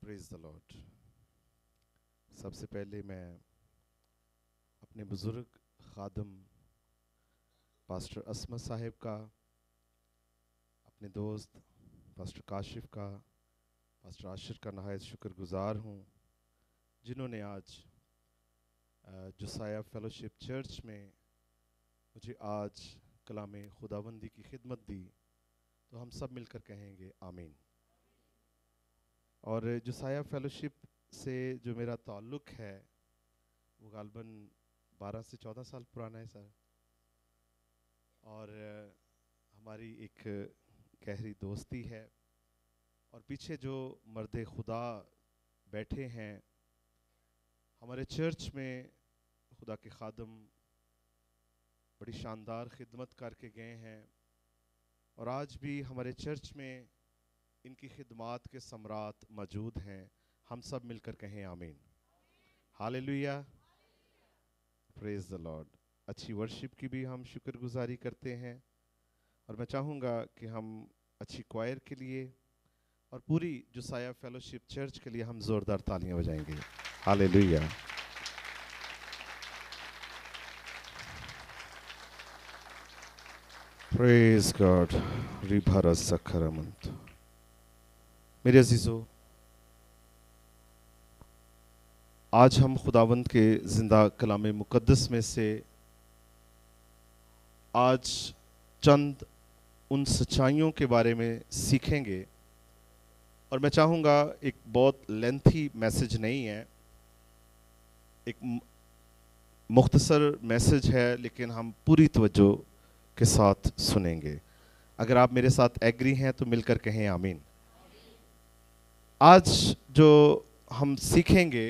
پریز دی lord. سب سے پہلے میں اپنے بزرگ خادم پاسٹر اسمت صاحب کا، اپنے دوست پاسٹر کاشف کا، پاسٹر عاشر کا نہایت شکر گزار ہوں، جنہوں نے آج جوسایہ فیلوشپ چرچ میں مجھے آج کلام خداوندی کی خدمت دی، تو ہم سب مل کر کہیں گے آمین۔ اور جوسایہ فیلوشپ سے جو میرا تعلق ہے وہ غالباً 12 سے 14 سال پرانا ہے سر، اور ہماری ایک گہری دوستی ہے۔ اور پیچھے جو مرد خدا بیٹھے ہیں ہمارے چرچ میں، خدا کے خادم بڑی شاندار خدمت کر کے گئے ہیں، اور آج بھی ہمارے چرچ میں ان کی خدمات کے ثمرات موجود ہیں۔ ہم سب مل کر کہیں آمین۔ ہاللیلویہ، پریز دی لارڈ۔ اچھی ورشپ کی بھی ہم شکر گزاری کرتے ہیں، اور میں چاہوں گا کہ ہم اچھی کوائر کے لیے اور پوری جوسایہ فیلوشپ چرچ کے لیے ہم زوردار تالیاں بجائیں گے۔ ہاللیلویہ۔ Praise God. ریبھارا سکھرمنت۔ میرے عزیزو، آج ہم خداوند کے زندہ کلام مقدس میں سے آج چند ان سچائیوں کے بارے میں سیکھیں گے، اور میں چاہوں گا ایک بہت لینتھی میسج نہیں ہے، ایک مختصر میسج ہے، لیکن ہم پوری توجہ کے ساتھ سنیں گے۔ اگر آپ میرے ساتھ ایگری ہیں تو مل کر کہیں آمین۔ آج جو ہم سیکھیں گے،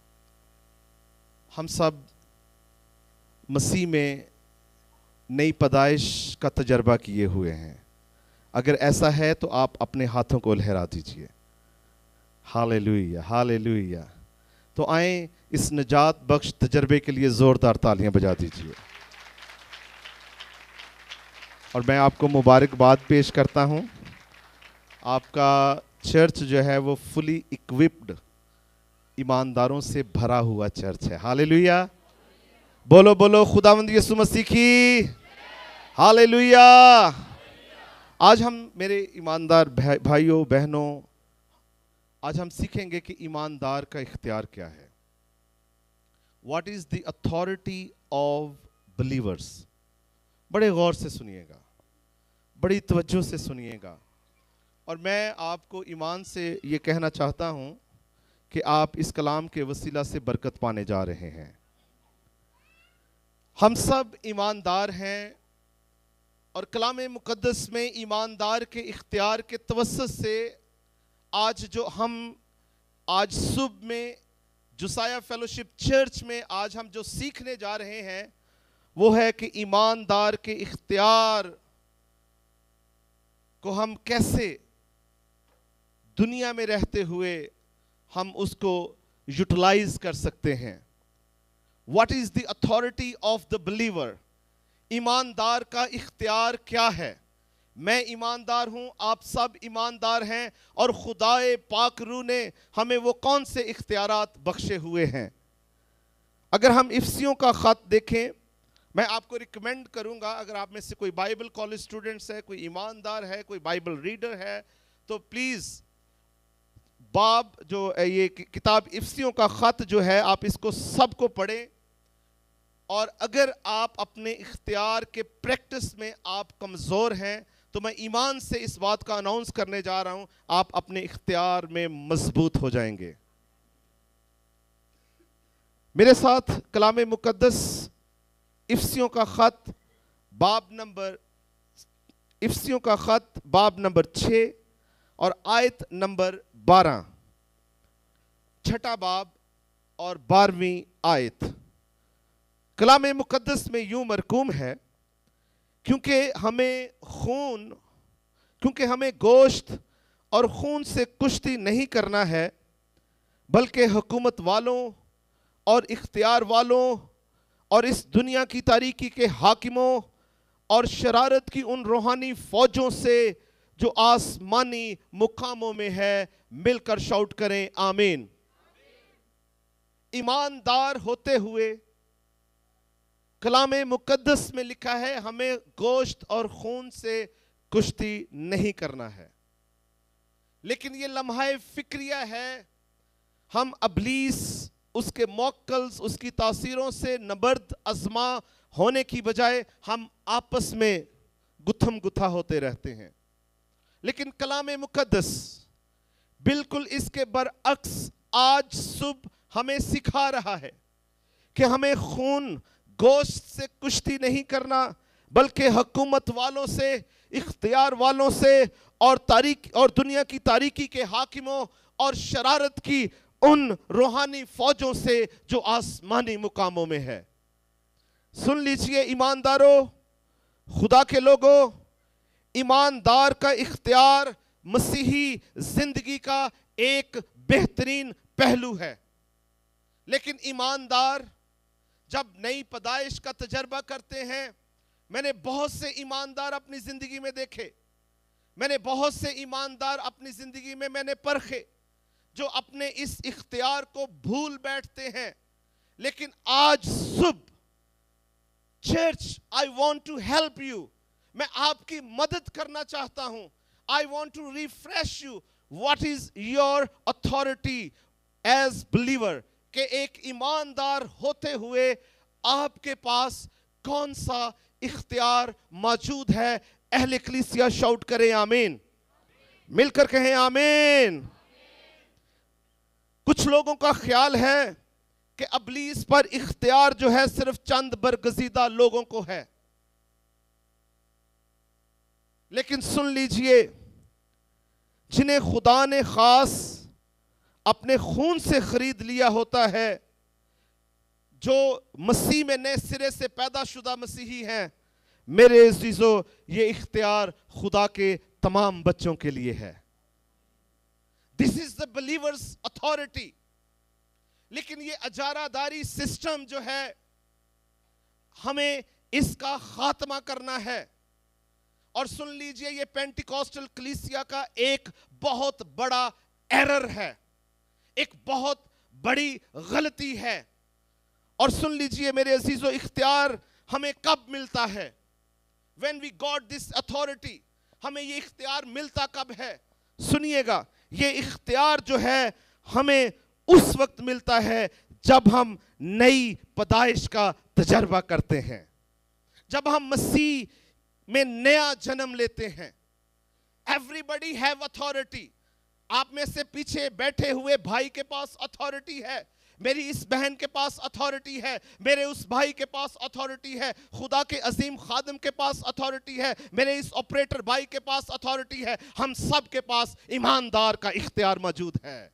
ہم سب مسیح میں نئی پیدائش کا تجربہ کیے ہوئے ہیں۔ اگر ایسا ہے تو آپ اپنے ہاتھوں کو لہرا دیجئے۔ ہاللیلویہ، ہاللیلویہ۔ تو آئیں اس نجات بخش تجربے کے لیے زوردار تالیاں بجا دیجئے۔ اور میں آپ کو مبارکباد پیش کرتا ہوں۔ آپ کا چرچ جو ہے وہ فلی اکوپڈ ایمانداروں سے بھرا ہوا چرچ ہے۔ ہاللیلویہ۔ بولو بولو خداوند یسوع مسیح کی ہاللیلویہ۔ آج ہم میرے ایماندار بھائیوں بہنوں، آج ہم سیکھیں گے کہ ایماندار کا اختیار کیا ہے۔ What is the authority of believers؟ بڑے غور سے سنیے گا، بڑی توجہ سے سنیے گا، اور میں آپ کو ایمان سے یہ کہنا چاہتا ہوں کہ آپ اس کلام کے وسیلہ سے برکت پانے جا رہے ہیں۔ ہم سب ایماندار ہیں، اور کلام مقدس میں ایماندار کے اختیار کے توسط سے آج جو ہم آج صبح میں جوسایہ فیلوشپ چرچ میں آج ہم جو سیکھنے جا رہے ہیں وہ ہے کہ ایماندار کے اختیار کو ہم کیسے دنیا میں رہتے ہوئے ہم اس کو یوٹیلائز کر سکتے ہیں۔ What is the authority of the believer؟ ایماندار کا اختیار کیا ہے؟ میں ایماندار ہوں، آپ سب ایماندار ہیں، اور خدائے پاک روح نے ہمیں وہ کون سے اختیارات بخشے ہوئے ہیں؟ اگر ہم افسیوں کا خط دیکھیں، میں آپ کو ریکمینڈ کروں گا، اگر آپ میں سے کوئی بائبل کالج اسٹوڈنٹس ہے، کوئی ایماندار ہے، کوئی بائبل ریڈر ہے، تو پلیز باب جو یہ کتاب افسیوں کا خط جو ہے آپ اس کو سب کو پڑھیں، اور اگر آپ اپنے اختیار کے پریکٹس میں آپ کمزور ہیں تو میں ایمان سے اس بات کا اناؤنس کرنے جا رہا ہوں، آپ اپنے اختیار میں مضبوط ہو جائیں گے۔ میرے ساتھ کلام مقدس افسیوں کا خط باب نمبر 6 اور آیت نمبر 12، چھٹا باب اور 12ویں آیت۔ کلام مقدس میں یوں مرقوم ہے، کیونکہ ہمیں گوشت اور خون سے کشتی نہیں کرنا ہے، بلکہ حکومت والوں اور اختیار والوں اور اس دنیا کی تاریکی کے حاکموں اور شرارت کی ان روحانی فوجوں سے جو آسمانی مقاموں میں ہے، مل کر شاؤٹ کریں آمین۔ ایماندار ہوتے ہوئے کلام مقدس میں لکھا ہے ہمیں گوشت اور خون سے کشتی نہیں کرنا ہے، لیکن یہ لمحہ فکریہ ہے، ہم ابلیس، اس کے موکلز، اس کی تاثیروں سے نبرد آزما ہونے کی بجائے ہم آپس میں گتھم گتھا ہوتے رہتے ہیں۔ لیکن کلام مقدس بالکل اس کے برعکس آج صبح ہمیں سکھا رہا ہے کہ ہمیں خون گوشت سے کشتی نہیں کرنا، بلکہ حکومت والوں سے، اختیار والوں سے، اور دنیا کی تاریکی کے حاکموں اور شرارت کی ان روحانی فوجوں سے جو آسمانی مقاموں میں ہے۔ سن لیجئے ایمانداروں، خدا کے لوگوں، ایماندار کا اختیار مسیحی زندگی کا ایک بہترین پہلو ہے۔ لیکن ایماندار جب نئی پیدائش کا تجربہ کرتے ہیں، میں نے بہت سے ایماندار اپنی زندگی میں دیکھے، میں نے بہت سے ایماندار اپنی زندگی میں نے پرکھے جو اپنے اس اختیار کو بھول بیٹھتے ہیں۔ لیکن آج صبح church, I want to help you، میں آپ کی مدد کرنا چاہتا ہوں۔ I want to refresh you what is your authority as believer، کہ ایک ایماندار ہوتے ہوئے آپ کے پاس کون سا اختیار موجود ہے۔ اہل کلیسیا شاؤٹ کریں آمین، مل کر کہیں آمین۔ کچھ لوگوں کا خیال ہے کہ ابلیس پر اختیار جو ہے صرف چند برگزیدہ لوگوں کو ہے، لیکن سن لیجئے، جنہیں خدا نے خاص اپنے خون سے خرید لیا ہوتا ہے، جو مسیح میں نئے سرے سے پیدا شدہ مسیحی ہیں، میرے عزیزو، یہ اختیار خدا کے تمام بچوں کے لیے ہے۔ This is the believer's authority۔ لیکن یہ اجارہ داری سسٹم جو ہے، ہمیں اس کا خاتمہ کرنا ہے۔ اور سن لیجئے، یہ پینٹیکوسٹل کلیسیا کا ایک بہت بڑا ایرر ہے، ایک بہت بڑی غلطی ہے۔ اور سن لیجئے میرے عزیزو، اختیار ہمیں کب ملتا ہے؟ When we got this authority، ہمیں یہ اختیار ملتا کب ہے؟ سنیے گا، یہ اختیار جو ہے ہمیں اس وقت ملتا ہے جب ہم نئی پیدائش کا تجربہ کرتے ہیں، جب ہم مسیح میں نیا جنم لیتے ہیں۔ Everybody have authority۔ آپ میں سے پیچھے بیٹھے ہوئے بھائی کے پاس اتھارٹی ہے، میری اس بہن کے پاس اتھارٹی ہے، میرے اس بھائی کے پاس اتھارٹی ہے، خدا کے عظیم خادم کے پاس اتھارٹی ہے، میرے اس آپریٹر بھائی کے پاس اتھارٹی ہے۔ ہم سب کے پاس ایماندار کا اختیار موجود ہے۔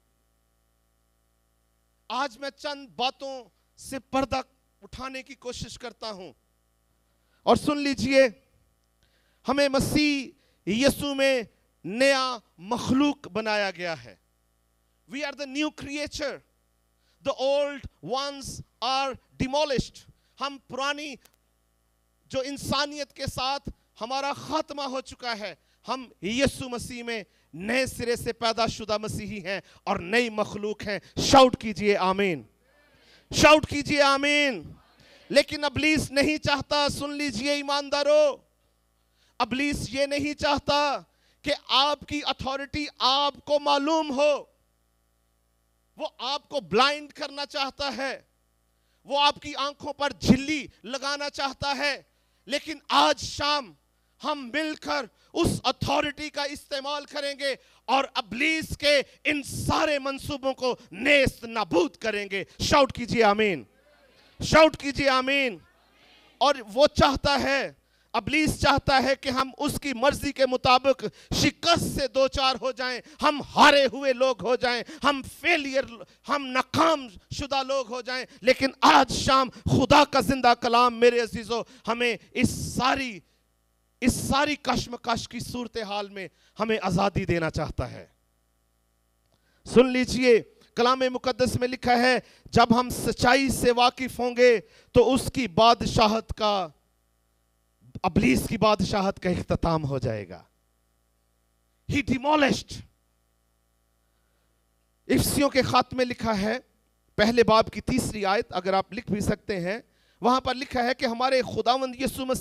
آج میں چند باتوں سے پردہ اٹھانے کی کوشش کرتا ہوں، اور سن لیجئے، ہمیں مسیح یسوع میں نیا مخلوق بنایا گیا ہے۔ We are the new creature۔ The old ones are demolished۔ ہم پرانی جو انسانیت کے ساتھ ہمارا خاتمہ ہو چکا ہے، ہم یسوع مسیح میں نئے سرے سے پیدا شدہ مسیحی ہیں اور نئی مخلوق ہیں۔ شاؤٹ کیجئے آمین، شاؤٹ کیجئے آمین۔ لیکن ابلیس نہیں چاہتا، سن لیجئے ایمانداروں، ابلیس یہ نہیں چاہتا کہ آپ کی اتھارٹی آپ کو معلوم ہو۔ وہ آپ کو بلائنڈ کرنا چاہتا ہے، وہ آپ کی آنکھوں پر جھلی لگانا چاہتا ہے۔ لیکن آج شام ہم مل کر اس اتھارٹی کا استعمال کریں گے اور ابلیس کے ان سارے منصوبوں کو نیست نابود کریں گے۔ شاؤٹ کیجئے آمین، شاؤٹ کیجئے آمین۔ اور وہ چاہتا ہے، ابلیس چاہتا ہے کہ ہم اس کی مرضی کے مطابق شکست سے دوچار ہو جائیں، ہم ہارے ہوئے لوگ ہو جائیں، ہم ناکام شدہ لوگ ہو جائیں۔ لیکن آج شام خدا کا زندہ کلام میرے عزیزو ہمیں اس ساری کشمکش کی صورتحال میں ہمیں آزادی دینا چاہتا ہے۔ سن لیجئے، کلام مقدس میں لکھا ہے، جب ہم سچائی سے واقف ہوں گے تو اس کی بادشاہت کا، ابلیس کی بادشاہت کا اختتام ہو جائے گا۔ He demolished. इफिसियों के खात में लिखा है, पहले बाब की 3री आयत, अगर आप लिख भी सकते हैं, वहां पर लिखा है कि हमारे खुदावंद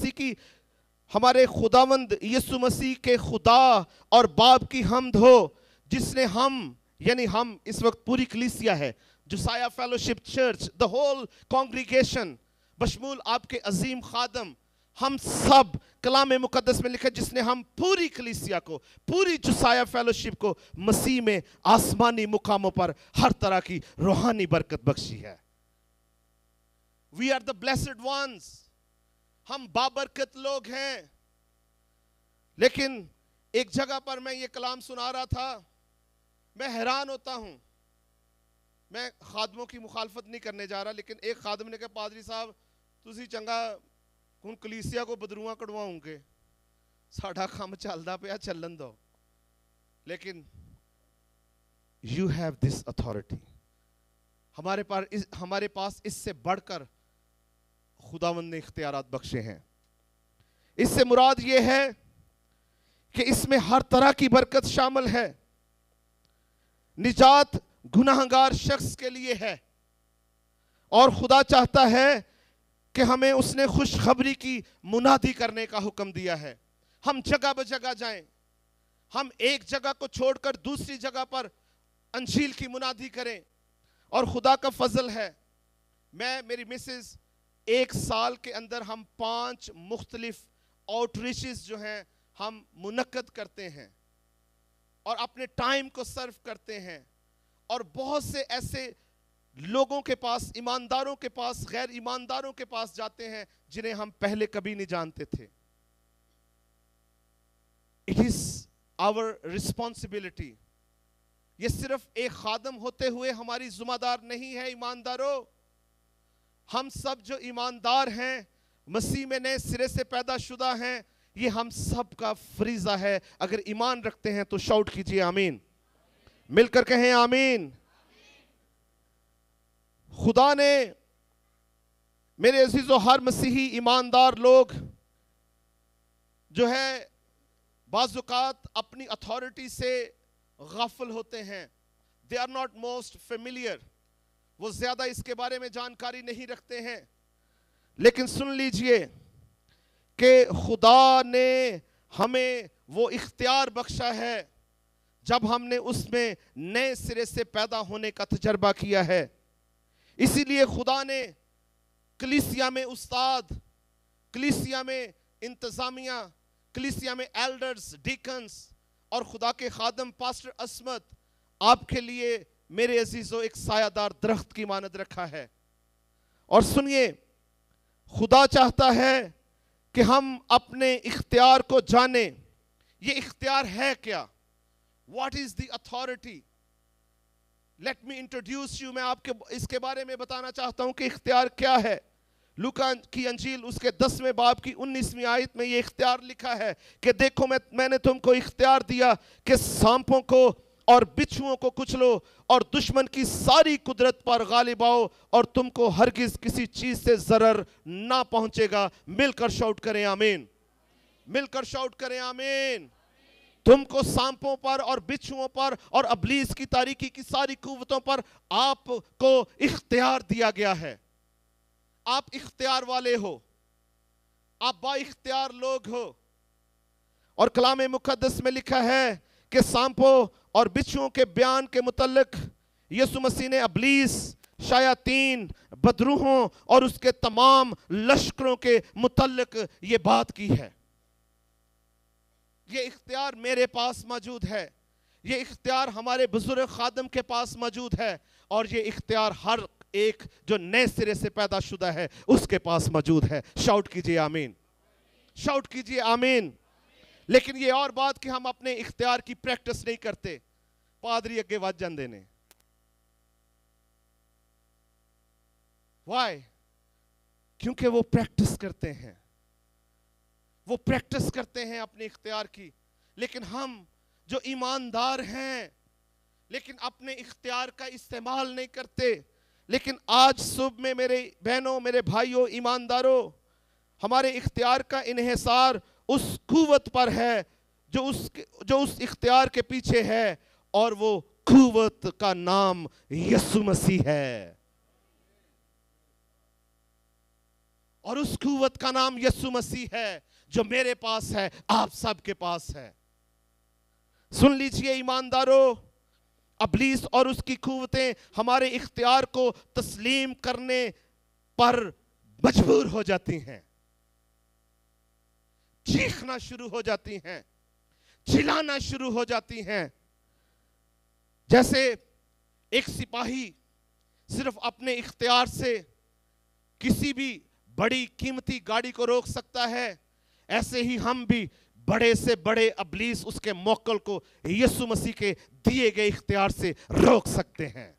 यीशु मसीह के खुदा और बाप की हमद हो, जिसने हम, यानी हम इस वक्त पूरी कलीसिया है, Josiah fellowship church, the whole congregation, बशमूल आपके अजीम खादम, हम सब, कलाम मुकद्दस में लिखा, जिसने हम पूरी कलीसिया को, पूरी जोसाया फेलोशिप को मसीह में आसमानी मुकामों पर हर तरह की रूहानी बरकत बख्शी है. We are the blessed ones. हम बाबरकत लोग हैं. लेकिन एक जगह पर मैं ये कलाम सुना रहा था, मैं हैरान होता हूं. मैं खादमों की मुखालफत नहीं करने जा रहा, लेकिन एक खादम ने कहा, पादरी साहब तुसी चंगा हुण कलीसिया को बदरूआं कढवाओगे, साडा काम चलदा पिया, चलन दो. लेकिन you have this authority. हमारे पास इससे बढ़कर खुदावंद ने इख्तियारात बख्शे हैं. इससे मुराद ये है कि इसमें हर तरह की बरकत शामिल है. निजात गुनाहगार शख्स के लिए है, और खुदा चाहता है कि हमें उसने खुशखबरी की मुनादी करने का हुक्म दिया है. हम जगह बजगह जाएं, हम एक जगह को छोड़कर दूसरी जगह पर अंजील की मुनादी करें. और खुदा का फजल है, मेरी मिसेस, 1 साल के अंदर हम 5 मुख्तलिफ आउटरीचेस जो हैं हम मुनक्कद करते हैं और अपने टाइम को सर्व करते हैं. और बहुत से ऐसे लोगों के पास, ईमानदारों के पास, गैर ईमानदारों के पास जाते हैं जिन्हें हम पहले कभी नहीं जानते थे. It is our responsibility. ये सिर्फ एक खादम होते हुए हमारी जिम्मेदार नहीं है. ईमानदारों, हम सब जो ईमानदार हैं, मसीह में नए सिरे से पैदा शुदा हैं, ये हम सब का फरीजा है. अगर ईमान रखते हैं तो शाउट कीजिए आमीन. मिलकर कहें आमीन. खुदा ने, मेरे अजीजों, हर मसीही ईमानदार लोग जो है बाज़-औक़ात अपनी अथॉरिटी से गाफिल होते हैं. They are not most familiar. वो ज्यादा इसके बारे में जानकारी नहीं रखते हैं. लेकिन सुन लीजिए कि खुदा ने हमें वो इख्तियार बख्शा है जब हमने उसमें नए सिरे से पैदा होने का तजर्बा किया है. इसीलिए खुदा ने कलीसिया में उस्ताद, कलीसिया में इंतजामिया, कलीसिया में एल्डर्स, डीकन्स और खुदा के खादम पास्टर असमत, आपके लिए मेरे अजीजों एक सायादार दरख्त की मानद रखा है. और सुनिए, खुदा चाहता है कि हम अपने इख्तियार को जाने. ये इख्तियार है क्या? What is the authority? Let me introduce you. मैं आपके इसके बारे में बताना चाहता हूं कि इख्तियार क्या है. लूका की अंजील उसके 10वें बाब की 19वीं आयत में ये इख्तियार लिखा है कि देखो मैंने तुमको इख्तियार दिया कि सांपों को और बिच्छुओं को कुचलो और दुश्मन की सारी कुदरत पर गालिब आओ और तुमको हरगिज किसी चीज से जरर ना पहुंचेगा. मिलकर शाउट करें आमीन. मिलकर शाउट करें आमीन. तुमको सांपों पर और बिच्छुओं पर और अबलीस की तारीकी की सारी कुव्वतों पर आपको इख्तियार दिया गया है. आप इख्तियार वाले हो, आप बा इख्तियार लोग हो. और कलाम मुकद्दस में लिखा है कि सांपों और बिच्छुओं के बयान के मुतल्लिक यीशु मसीह ने अबलीस, शायातीन, बदरूहों और उसके तमाम लश्करों के मुतल्लिक ये बात की है. ये इख्तियार मेरे पास मौजूद है, ये इख्तियार हमारे बुजुर्ग खादम के पास मौजूद है, और ये इख्तियार हर एक जो नए सिरे से पैदा शुदा है उसके पास मौजूद है. शाउट कीजिए आमीन. शाउट कीजिए आमीन. लेकिन ये और बात कि हम अपने इख्तियार की प्रैक्टिस नहीं करते. पादरी अगे वध जांदे ने. व्हाई? क्योंकि वो प्रैक्टिस करते हैं, वो प्रैक्टिस करते हैं अपने इख्तियार की. लेकिन हम जो ईमानदार हैं लेकिन अपने इख्तियार का इस्तेमाल नहीं करते. लेकिन आज सुबह में मेरे बहनों, मेरे भाइयों, ईमानदारों, हमारे इख्तियार का इन्हिसार उस कुव्वत पर है جو اس اختیار کے پیچھے ہے، اور وہ قوت کا نام یسوع مسیح ہے. اور اس قوت کا نام یسوع مسیح ہے جو میرے پاس ہے، آپ سب کے پاس ہے. سن لیجئے ایمانداروں، ابلیس اور اس کی قوتیں ہمارے اختیار کو تسلیم کرنے پر مجبور ہو جاتی ہیں، چیخنا شروع ہو جاتی ہیں، چلانا شروع ہو جاتی ہیں. جیسے ایک سپاہی صرف اپنے اختیار سے کسی بھی بڑی قیمتی گاڑی کو روک سکتا ہے، ایسے ہی ہم بھی بڑے سے بڑے ابلیس اس کے موکل کو یسوع مسیح کے دیے گئے اختیار سے روک سکتے ہیں.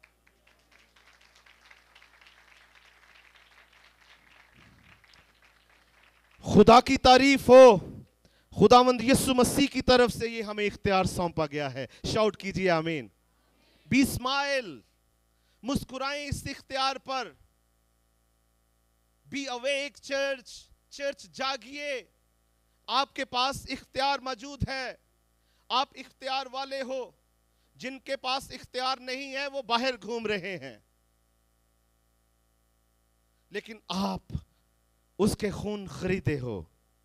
خدا کی تعریف ہو، خداوند یسوع مسیح کی طرف سے یہ ہمیں اختیار سونپا گیا ہے. شاؤٹ کیجئے آمین. بی اسمائل، مسکرائیں اس اختیار پر. بی اویک چرچ، چرچ جاگیے، آپ کے پاس اختیار موجود ہے. آپ اختیار والے ہو. جن کے پاس اختیار نہیں ہے وہ باہر گھوم رہے ہیں، لیکن آپ اس کے خون خریدے ہو.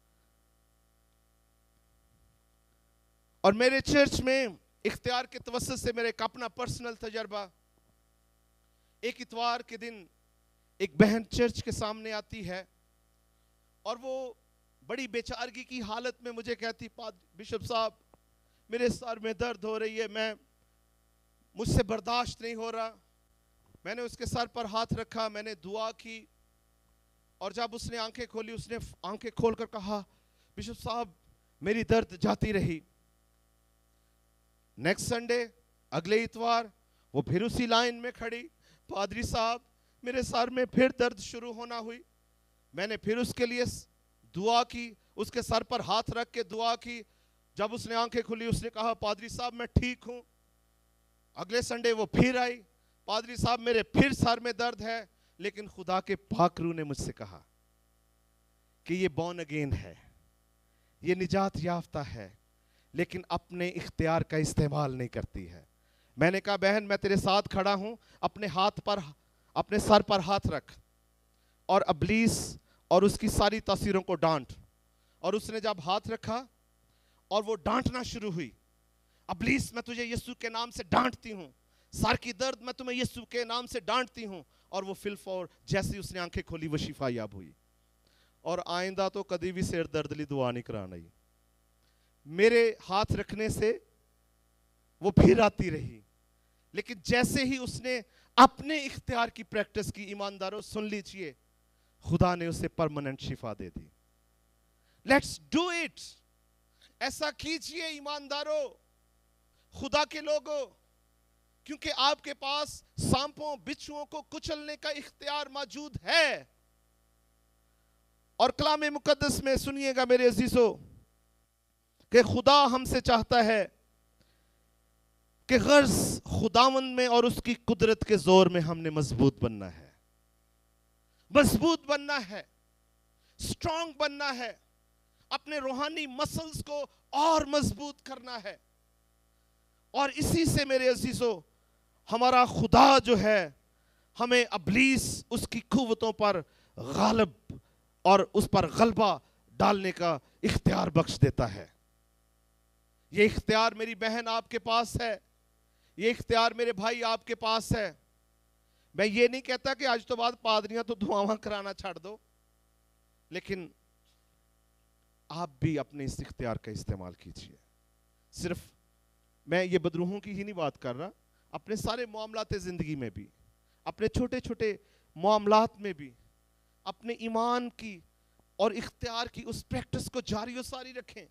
اور میرے چرچ میں اختیار کے توسط سے میرے ایک اپنا پرسنل تجربہ. ایک اتوار کے دن ایک بہن چرچ کے سامنے آتی ہے اور وہ بڑی بیچارگی کی حالت میں مجھے کہتی، بشپ صاحب میرے سر میں درد ہو رہی ہے، مجھ سے برداشت نہیں ہو رہا. میں نے اس کے سر پر ہاتھ رکھا، میں نے دعا کی، اور جب اس نے آنکھیں کھولی، اس نے آنکھیں کھول کر کہا، بشپ صاحب میری درد جاتی رہی. نیکسٹ سنڈے، اگلے اتوار، وہ پھر اسی لائن میں کھڑی، پادری صاحب میرے سر میں پھر درد شروع ہونا ہوئی. میں نے پھر اس کے لیے دعا کی، اس کے سر پر ہاتھ رکھ کے دعا کی. جب اس نے آنکھیں کھلی، اس نے کہا، پادری صاحب میں ٹھیک ہوں. اگلے سنڈے وہ پھر آئی، پادری صاحب میرے پھر سر میں درد ہے. لیکن خدا کے پاک روح نے مجھ سے کہا کہ یہ بورن اگین ہے، یہ نجات یافتہ ہے، لیکن اپنے اختیار کا استعمال نہیں کرتی ہے. میں نے کہا، بہن میں تیرے ساتھ کھڑا ہوں، اپنے سر پر ہاتھ رکھ اور ابلیس اور اس کی ساری تاثیروں کو ڈانٹ. اور اس نے جب ہاتھ رکھا اور وہ ڈانٹنا شروع ہوئی، ابلیس میں تجھے یسوع کے نام سے ڈانٹتی ہوں، سر کی درد میں تمہیں یسوع کے نام سے ڈانٹتی ہوں. اور وہ فلفور جیسے اس نے آنکھیں کھولی وہ شفا یاب ہوئی. اور آئندہ تو کدی بھی سر درد لی دعا نہیں کرانا ہی. میرے ہاتھ رکھنے سے وہ پھر آتی رہی. لیکن جیسے ہی اس نے اپنے اختیار کی پریکٹس کی، ایمانداروں سن لیجئے، خدا نے اسے پرماننٹ شفا دے دی. Let's do it. ایسا کیجئے ایمانداروں، خدا کے لوگوں، کیونکہ آپ کے پاس سانپوں بچھوؤں کو کچلنے کا اختیار موجود ہے. اور کلام مقدس میں سنیے گا میرے عزیزو کہ خدا ہم سے چاہتا ہے کہ غرض خداوند میں اور اس کی قدرت کے زور میں ہم نے مضبوط بننا ہے، مضبوط بننا ہے، سٹرونگ بننا ہے، اپنے روحانی مسلز کو اور مضبوط کرنا ہے. اور اسی سے میرے عزیزو ہمارا خدا جو ہے ہمیں ابلیس اس کی قوتوں پر غالب اور اس پر غلبہ ڈالنے کا اختیار بخش دیتا ہے. یہ اختیار میری بہن آپ کے پاس ہے، یہ اختیار میرے بھائی آپ کے پاس ہے. میں یہ نہیں کہتا کہ آج تو بعد پادریاں تو دعاواں کرانا چھاڑ دو، لیکن آپ بھی اپنے اس اختیار کا استعمال کیجئے. صرف میں یہ بدروحوں کی ہی نہیں بات کر رہا، اپنے سارے معاملات زندگی میں بھی، اپنے چھوٹے چھوٹے معاملات میں بھی اپنے ایمان کی اور اختیار کی اس پریکٹس کو جاری و ساری رکھیں.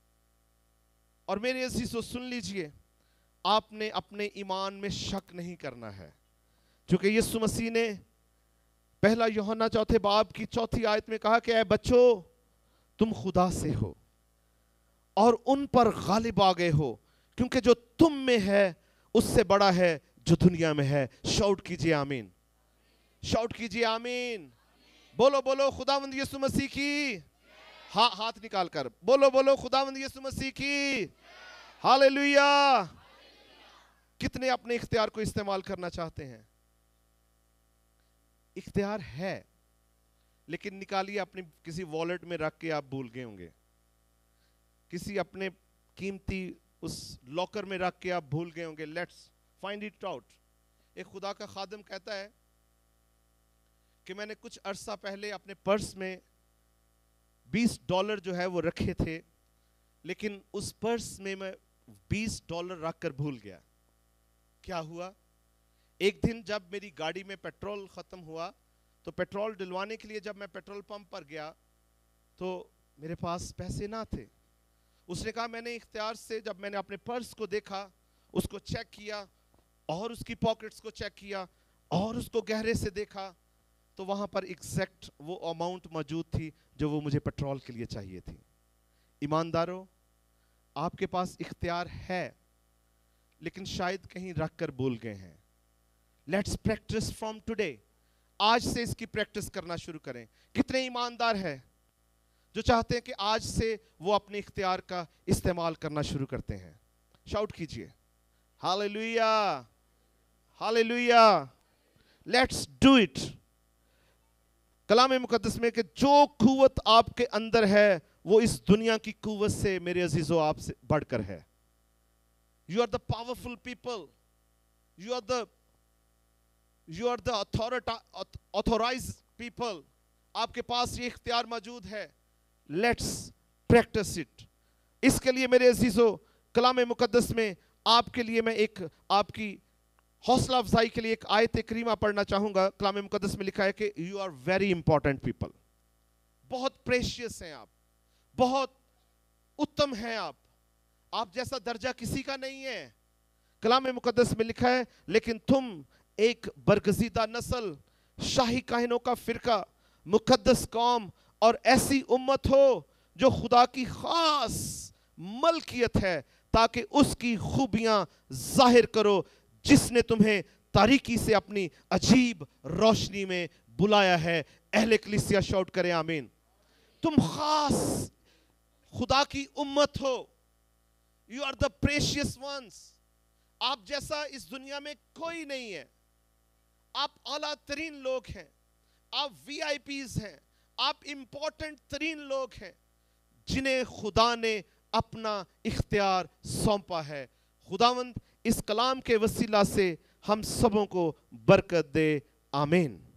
اور میرے عزیزو سن لیجئے، آپ نے اپنے ایمان میں شک نہیں کرنا ہے، چونکہ یسوع مسیح نے پہلا یوحنا 4 باب کی 4 آیت میں کہا کہ اے بچو تم خدا سے ہو اور ان پر غالب آ گئے ہو، کیونکہ جو تم میں ہے اس سے بڑا ہے جو دنیا میں ہے. شاؤٹ کیجئے آمین، شاؤٹ کیجئے آمین. بولو بولو خداوند یسوع مسیح کی. ہاں ہاتھ نکال کر بولو بولو خداوند یسوع مسیح کی ہاللیلویہ. کتنے اپنے اختیار کو استعمال کرنا چاہتے ہیں؟ اختیار ہے لیکن نکالیے اپنی کسی والٹ میں رکھ کے آپ بھول گئے ہوں گے, کسی اپنے قیمتی اس لاکر میں رکھ کے آپ بھول گئے ہوں گے. Let's find it out. ایک خدا کا خادم کہتا ہے کہ میں نے کچھ عرصہ پہلے اپنے پرس میں $20 جو ہے وہ رکھے تھے, لیکن اس پرس میں $20 رکھ کر بھول گیا. کیا ہوا؟ ایک دن جب میری گاڑی میں پیٹرول ختم ہوا تو پیٹرول ڈلوانے کے لیے جب میں پیٹرول پمپ پر گیا تو میرے پاس پیسے نہ تھے. اس نے کہا میں نے اختیار سے جب میں نے اپنے پرس کو دیکھا, اس کو چیک کیا اور اس کی پاکٹس کو چیک کیا اور اس کو گہرے سے دیکھا تو وہاں پر ایگزیکٹ وہ اماؤنٹ موجود تھی جو وہ مجھے پیٹرول کے لیے چاہیے تھی. ایمانداروں, آپ کے پاس اختیار ہے لیکن شاید کہیں رکھ کر بھول گئے ہیں. Let's practise from today. آج سے اس کی پریکٹس کرنا شروع کریں. کتنے ایماندار ہیں جو چاہتے ہیں کہ آج سے وہ اپنے اختیار کا استعمال کرنا شروع کرتے ہیں؟ شاؤٹ کیجئے hallelujah hallelujah. Let's do it. کلام مقدس میں کہ جو قوت آپ کے اندر ہے وہ اس دنیا کی قوت سے میرے عزیزو آپ سے بڑھ کر ہے. You are the powerful people. You are the authorized people. آپ کے پاس یہ اختیار موجود ہے. Let's practice it. اس کے لیے میرے عزیزو کلام مقدس میں آپ کے لیے میں ایک آپ کی حوصلہ افزائی کے لیے ایک آیت کریمہ پڑھنا چاہوں گا. کلام مقدس میں لکھا ہے کہ you are very important people. بہت پریشیس ہیں آپ, بہت اتم ہیں آپ, آپ جیسا درجہ کسی کا نہیں ہے. کلام مقدس میں لکھا ہے لیکن تم ایک برگزیدہ نسل, شاہی کاہنوں کا فرقہ, مقدس قوم اور ایسی امت ہو جو خدا کی خاص ملکیت ہے تاکہ اس کی خوبیاں ظاہر کرو جس نے تمہیں تاریکی سے اپنی عجیب روشنی میں بلایا ہے. اہل کلیسیا شاؤٹ کریں آمین. تم خاص خدا کی امت ہو. You are the precious ones. آپ جیسا اس دنیا میں کوئی نہیں ہے. آپ اعلیٰ ترین لوگ ہیں, آپ VIPs ہیں, آپ امپورٹنٹ ترین لوگ ہیں جنہیں خدا نے اپنا اختیار سونپا ہے. خداوند اس کلام کے وسیلہ سے ہم سبوں کو برکت دے. آمین.